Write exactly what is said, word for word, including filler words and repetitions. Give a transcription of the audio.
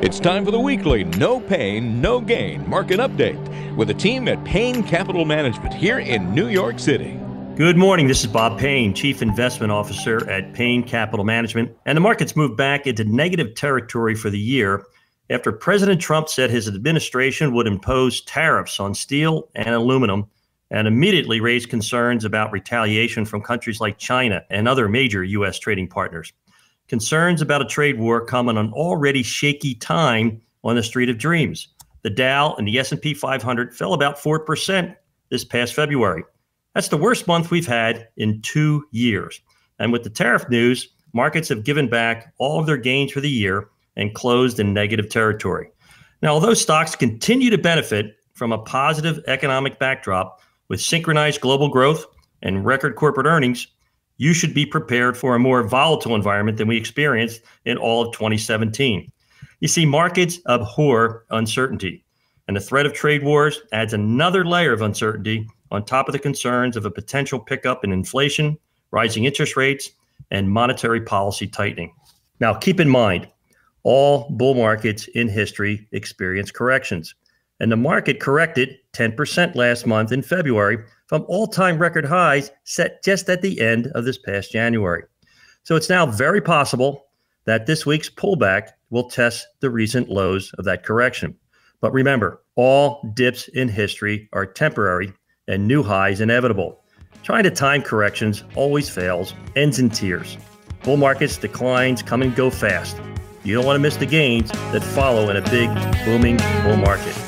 It's time for the weekly No Pain, No Gain market update with the team at Payne Capital Management here in New York City. Good morning. This is Bob Payne, Chief Investment Officer at Payne Capital Management. And the markets moved back into negative territory for the year after President Trump said his administration would impose tariffs on steel and aluminum and immediately raised concerns about retaliation from countries like China and other major U S trading partners. Concerns about a trade war come at an already shaky time on the Street of Dreams. The Dow and the S and P five hundred fell about four percent this past February. That's the worst month we've had in two years. And with the tariff news, markets have given back all of their gains for the year and closed in negative territory. Now, although stocks continue to benefit from a positive economic backdrop with synchronized global growth and record corporate earnings, you should be prepared for a more volatile environment than we experienced in all of twenty seventeen. You see, markets abhor uncertainty, and the threat of trade wars adds another layer of uncertainty on top of the concerns of a potential pickup in inflation, rising interest rates, and monetary policy tightening. Now, keep in mind, all bull markets in history experience corrections, and the market corrected ten percent last month in February from all-time record highs set just at the end of this past January. So it's now very possible that this week's pullback will test the recent lows of that correction. But remember, all dips in history are temporary and new highs inevitable. Trying to time corrections always fails, ends in tears. Bull markets declines come and go fast. You don't want to miss the gains that follow in a big, booming bull market.